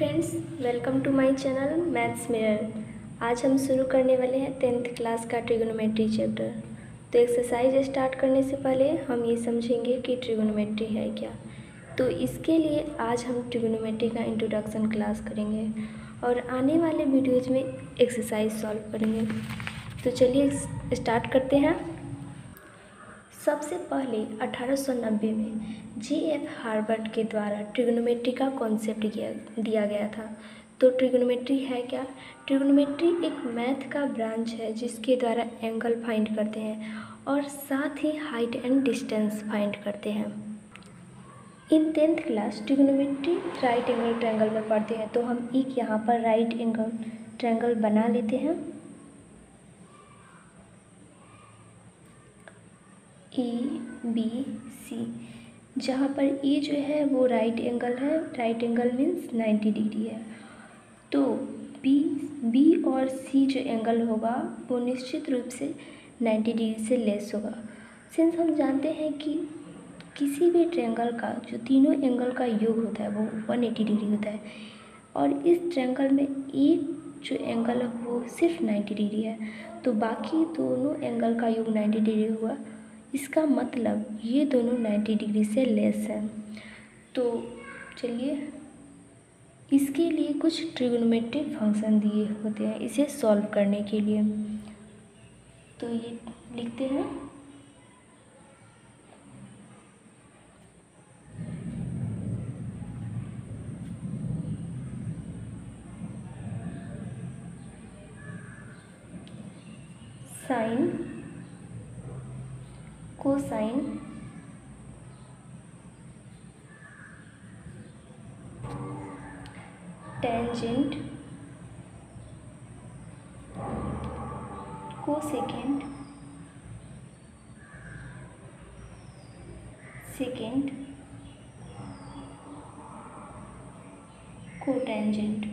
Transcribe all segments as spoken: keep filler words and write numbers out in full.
Friends, welcome to my channel maths mirror. आज हम शुरू करने वाले हैं टेंथ क्लास का ट्रिगोनोमेट्री चैप्टर। तो एक्सरसाइज स्टार्ट करने से पहले हम ये समझेंगे कि ट्रिगोनोमेट्री है क्या। तो इसके लिए आज हम ट्रिगोनोमेट्री का इंट्रोडक्शन क्लास करेंगे और आने वाले वीडियोज में एक्सरसाइज सॉल्व करेंगे। तो चलिए स्टार्ट करते हैं। सबसे पहले अठारह सौ नब्बे में जे एफ हार्वर्ड के द्वारा ट्रिगोनोमेट्री का कॉन्सेप्ट दिया गया था। तो ट्रिगोनोमेट्री है क्या? ट्रिगोनोमेट्री एक मैथ का ब्रांच है जिसके द्वारा एंगल फाइंड करते हैं और साथ ही हाइट एंड डिस्टेंस फाइंड करते हैं। In tenth class trigonometry right angle triangle में पढ़ते हैं, तो हम एक यहाँ पर राइट एंगल ट्रायंगल बना लेते हैं। ए बी सी, जहाँ पर ए जो है वो राइट एंगल है, right angle means ninety degree है। तो बी बी और सी जो एंगल होगा वो निश्चित रूप से नाइन्टी डिग्री से लेस होगा। सिंस हम जानते हैं कि किसी भी ट्रायंगल का जो तीनों एंगल का योग होता है वो एक सौ अस्सी डिग्री होता है और इस ट्रायंगल में एक जो एंगल है वो सिर्फ नाइन्टी डिग्री है, तो बाकी दोनों एंगल का योग नाइन्टी डिग्री हुआ। इसका मतलब ये दोनों नाइन्टी डिग्री से लेस हैं। तो चलिए इसके लिए कुछ ट्रिगोनोमेट्रिक फंक्शन दिए होते हैं इसे सॉल्व करने के लिए। तो ये लिखते हैं। Sine, cosine, tangent, cosecant, second, cotangent.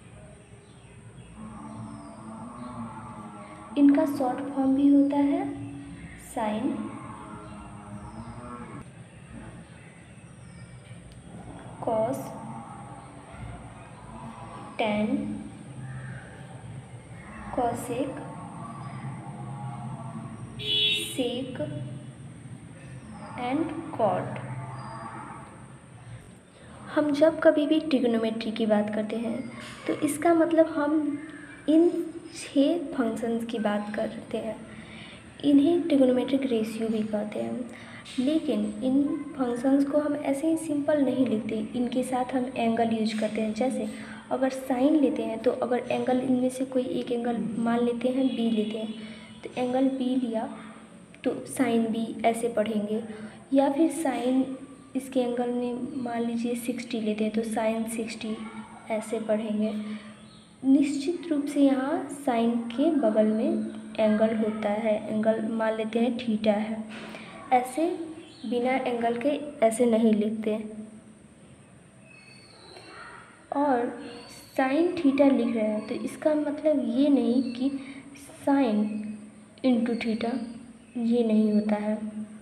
इनका शॉर्ट फॉर्म भी होता है sin, cos, tan, cosec, sec and cot. हम जब कभी भी ट्रिगोनोमेट्री की बात करते हैं तो इसका मतलब हम इन छः फंक्शंस की बात करते हैं। इन्हें ट्रिगोनोमेट्रिक रेशियो भी कहते हैं, लेकिन इन फंक्शंस को हम ऐसे ही सिंपल नहीं लिखते, इनके साथ हम एंगल यूज करते हैं। जैसे अगर साइन लेते हैं तो अगर एंगल इनमें से कोई एक एंगल मान लेते हैं बी लेते हैं, तो एंगल बी लिया तो साइन बी ऐसे पढ़ेंगे। या फिर साइन इसके एंगल में मान लीजिए सिक्सटी लेते हैं तो साइन सिक्सटी ऐसे पढ़ेंगे। निश्चित रूप से यहाँ साइन के बगल में एंगल होता है, एंगल मान लेते हैं थीटा है। ऐसे बिना एंगल के ऐसे नहीं लिखते। और साइन थीटा लिख रहे हैं तो इसका मतलब ये नहीं कि साइन इंटू थीटा, ये नहीं होता है।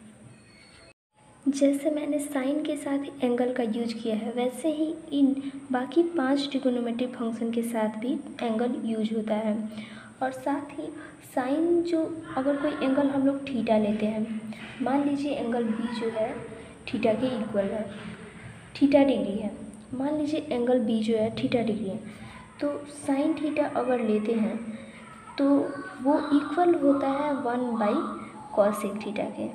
जैसे मैंने साइन के साथ एंगल का यूज किया है वैसे ही इन बाकी पांच ट्रिगोनोमेट्रिक फंक्शन के साथ भी एंगल यूज होता है। और साथ ही साइन जो अगर कोई एंगल हम लोग थीटा लेते हैं, मान लीजिए एंगल बी जो है थीटा के इक्वल है, थीटा डिग्री है। मान लीजिए एंगल बी जो है थीटा डिग्री है, तो साइन थीटा अगर लेते हैं तो वो इक्वल होता है वन बाई कॉसेक थीटा के।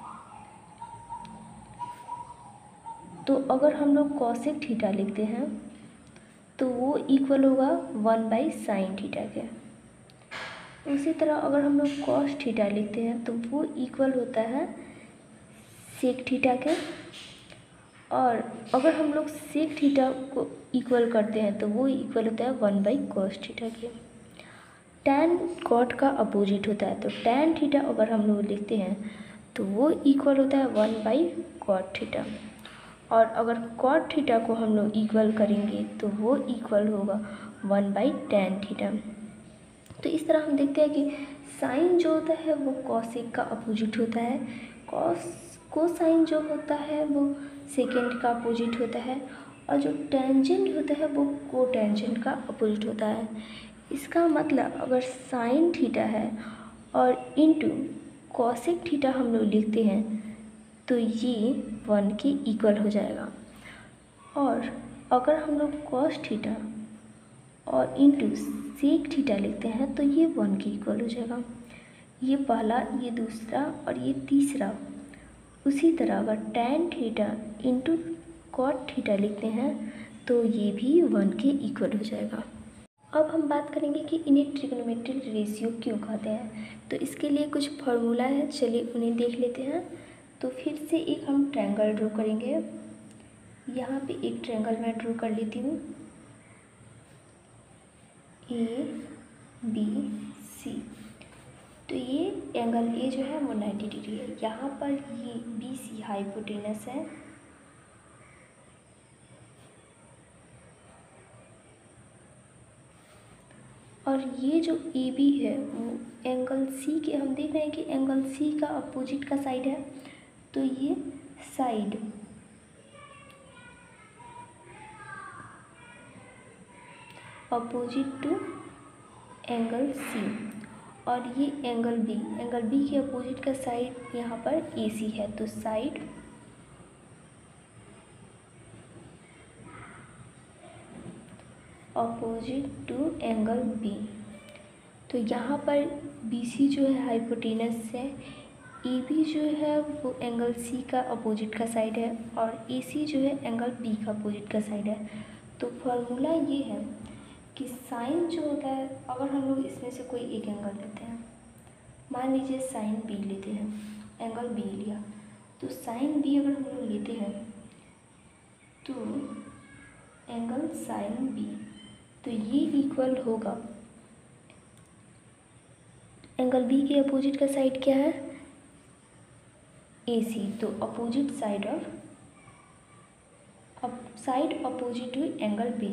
तो अगर हम लोग कॉसेक थीटा लिखते हैं तो वो इक्वल होगा वन बाई साइन थीटा के। उसी तरह अगर हम लोग कॉस थीटा लिखते हैं तो वो इक्वल होता है सेक थीटा के। और अगर हम लोग सेक थीटा को इक्वल करते हैं तो वो इक्वल होता है वन बाई कॉस थीटा के। टैन कॉट का अपोजिट होता है, तो टैन थीटा अगर हम लोग लिखते हैं तो वो इक्वल होता है वन बाई कॉट थीटा। और अगर कॉट थीटा को हम लोग इक्वल करेंगे तो वो इक्वल होगा वन बाई टैन थीटा। तो इस तरह हम देखते हैं कि साइन जो होता है वो कॉसेक का अपोजिट होता है, कॉस कोसाइन जो होता है वो सेकेंड का अपोजिट होता है, और जो टेंजेंट होता है वो कोटेंजेंट का अपोजिट होता है। इसका मतलब अगर साइन थीटा है और इनटू कॉसेक थीटा हम लोग लिखते हैं तो ये वन के इक्वल हो जाएगा। और अगर हम लोग कॉस थीटा और इंटू सेक थीटा लिखते हैं तो ये वन के इक्वल हो जाएगा। ये पहला, ये दूसरा और ये तीसरा। उसी तरह अगर tan theta into cot theta लिखते हैं तो ये भी वन के इक्वल हो जाएगा। अब हम बात करेंगे कि इन्हें ट्रिग्नोमेट्रिक रेशियो क्यों कहते हैं। तो इसके लिए कुछ फार्मूला है, चलिए उन्हें देख लेते हैं। तो फिर से एक हम ट्रायंगल ड्रॉ करेंगे। यहाँ पे एक ट्रायंगल मैं ड्रॉ कर लेती हूँ, ए बी सी। तो ये एंगल ए जो है वो नाइन्टी डिग्री है। यहाँ पर ये बी सी हाइपोटेनस है और ये जो ए बी है वो एंगल सी के, हम देख रहे हैं कि एंगल सी का अपोजिट का साइड है। तो ये side opposite to angle C और ये एंगल बी, एंगल बी के अपोजिट का साइड यहाँ पर ए सी है। तो side opposite to angle B. तो यहाँ पर बी सी जो है हाइपोटेनस है, ए बी जो है वो एंगल सी का अपोजिट का साइड है और ए सी जो है एंगल बी का अपोजिट का साइड है। तो फॉर्मूला ये है कि साइन जो होता है, अगर हम लोग इसमें से कोई एक एंगल लेते हैं, मान लीजिए साइन बी लेते हैं, एंगल बी लिया, तो साइन बी अगर हम लोग लेते हैं तो एंगल साइन बी, तो ये इक्वल होगा एंगल बी के अपोजिट का साइड क्या है, ए सी। तो opposite side of up side opposite to angle B,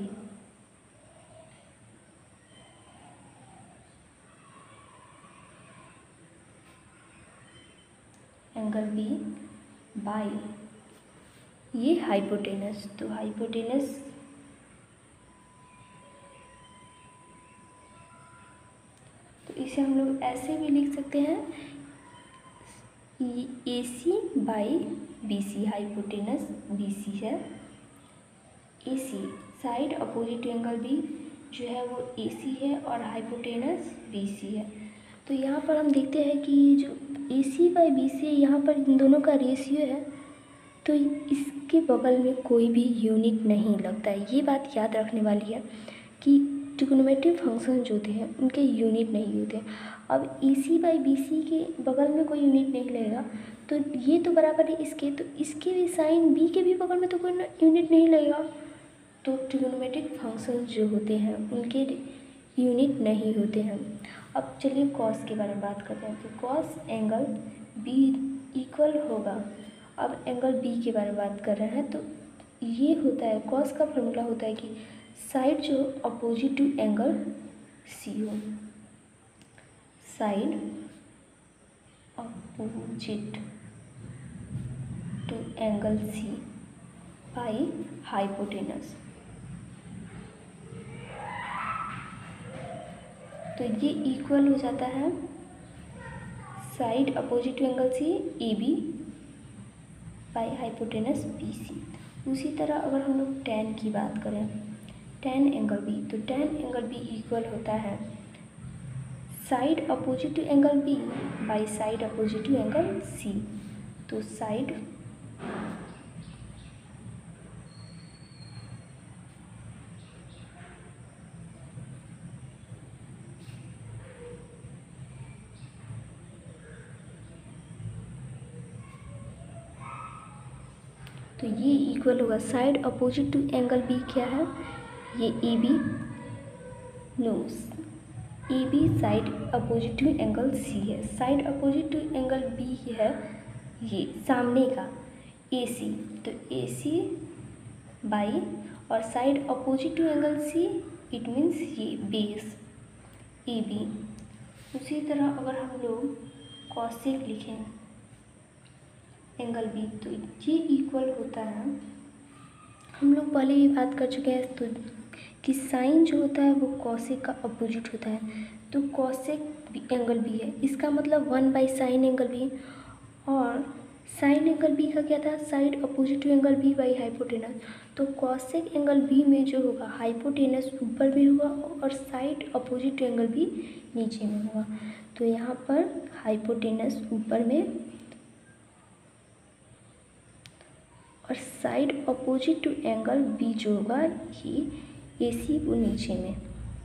angle B by ये हाइपोटेनस। तो हाइपोटेनस तो इसे हम लोग ऐसे भी लिख सकते हैं, A C by B C, hypotenuse B C है, A C side opposite angle B जो है वो ए सी है और हाइपोटेनस बी सी है। तो यहाँ पर हम देखते हैं कि जो ए सी बाई बी सी है, यहाँ पर इन दोनों का रेशियो है, तो इसके बगल में कोई भी यूनिट नहीं लगता है। ये बात याद रखने वाली है कि ट्रिग्नोमेट्रिक फंक्शन जो होते हैं उनके यूनिट नहीं होते। अब ए सी बाई बी सी के बगल में कोई यूनिट नहीं लगेगा तो ये तो बराबर है इसके, तो इसके भी साइन बी के भी बगल में तो कोई यूनिट नहीं लगेगा। तो ट्रिग्नोमेट्रिक फंक्शन जो होते हैं उनके यूनिट नहीं होते हैं। अब चलिए कॉस के बारे में बात करते हैं। तो कॉस एंगल बी इक्वल होगा, अब एंगल बी के बारे में बात कर रहे हैं, तो ये होता है कॉस का फॉर्मूला होता है कि साइड जो अपोजिट टू एंगल सी हो, side opposite to angle C by hypotenuse. तो ये इक्वल हो जाता है side opposite to angle C A B by hypotenuse B C. उसी तरह अगर हम लोग टेन की बात करें, टेन एंगल बी, तो टेन एंगल बी इक्वल होता है side opposite to angle B by side opposite to angle C. तो साइड तो ये इक्वल होगा side opposite to angle B क्या है, ये A B, no A B side opposite to angle C है, side opposite to angle B है ये सामने का ए सी, तो ए सी बाई और side opposite to angle C it means ये बेस ए बी। उसी तरह अगर हम लोग कॉसेक लिखें एंगल बी, तो ये इक्वल होता है हम लोग पहले भी बात कर चुके हैं तो कि साइन जो होता है वो कॉसेक का अपोजिट होता है। तो कॉसेक एंगल बी है, इसका मतलब one by sine angle B, और साइन एंगल बी का क्या था, side opposite to angle B by hypotenuse. तो कॉसेक एंगल बी में जो होगा हाइपोटेनस ऊपर में होगा और side opposite to angle B नीचे में होगा। तो यहाँ पर हाइपोटेनस ऊपर में और side opposite to angle B जो होगा ये ए सी वो नीचे में।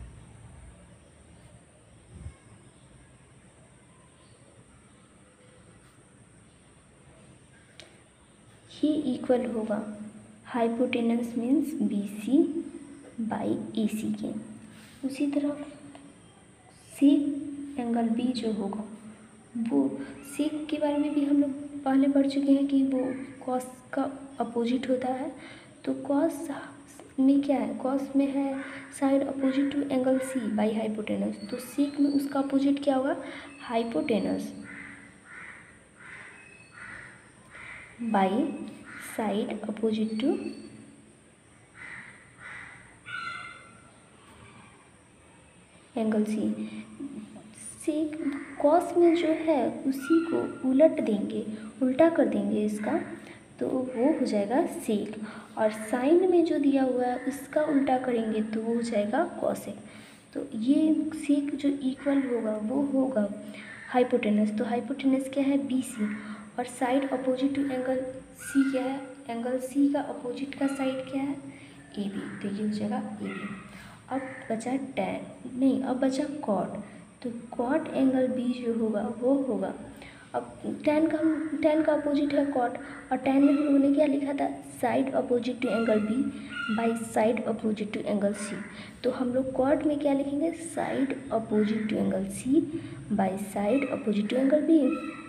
ये इक्वल होगा hypotenuse means B C by A C के। उसी तरह सेक एंगल बी जो होगा वो सेक के बारे में भी हम लोग पहले पढ़ चुके हैं कि वो कॉस का अपोजिट होता है। तो कॉस में क्या है, कॉस में है side opposite to angle C by hypotenuse. तो सेक में उसका अपोजिट क्या होगा, hypotenuse by side opposite to angle C. Sec cos में जो है उसी को उलट देंगे, उल्टा कर देंगे इसका, तो वो हो जाएगा सेक। और साइन में जो दिया हुआ है उसका उल्टा करेंगे तो वो हो जाएगा कॉसेक। तो ये सेक जो इक्वल होगा वो होगा हाइपोटेनस। तो हाइपोटेनस क्या है, बी सी, और side opposite to angle C क्या है, एंगल सी का अपोजिट का साइड क्या है, ए बी। तो ये हो जाएगा ए बी। अब बचा टैन, नहीं अब बचा कॉट। तो कॉट एंगल बी जो होगा वो होगा, अब टैन का हम टैन का अपोजिट है कॉट, और टैन में हम लोगों ने क्या लिखा था, side opposite to angle B by side opposite to angle C. तो हम लोग कॉट में क्या लिखेंगे, side opposite to angle C by side opposite to angle B.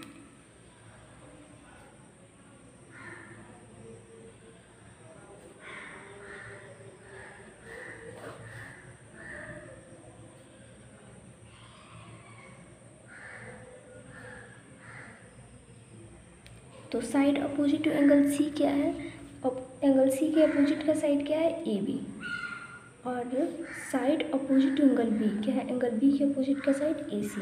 तो side opposite to angle C क्या है, एंगल सी के अपोजिट का साइड क्या है, ए बी, और side opposite to angle B क्या है, एंगल बी के अपोजिट का साइड ए सी।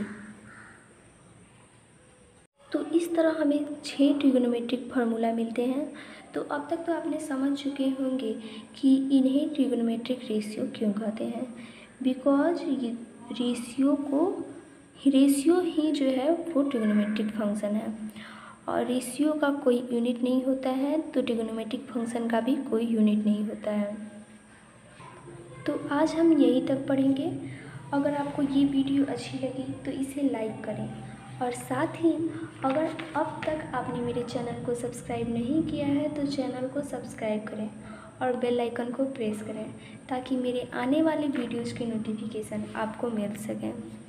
तो इस तरह हमें छह ट्रिगोनोमेट्रिक फार्मूला मिलते हैं। तो अब तक तो आपने समझ चुके होंगे कि इन्हें ट्रिगोनोमेट्रिक रेशियो क्यों कहते हैं। बिकॉज ये रेशियो को रेशियो ही जो है वो ट्रिगोनोमेट्रिक फंक्शन है, और रेशियो का कोई यूनिट नहीं होता है तो ट्रिगोनोमेट्रिक फंक्शन का भी कोई यूनिट नहीं होता है। तो आज हम यहीं तक पढ़ेंगे। अगर आपको ये वीडियो अच्छी लगी तो इसे लाइक करें, और साथ ही अगर अब तक आपने मेरे चैनल को सब्सक्राइब नहीं किया है तो चैनल को सब्सक्राइब करें और बेल आइकन को प्रेस करें ताकि मेरे आने वाले वीडियोज़ के नोटिफिकेशन आपको मिल सकें।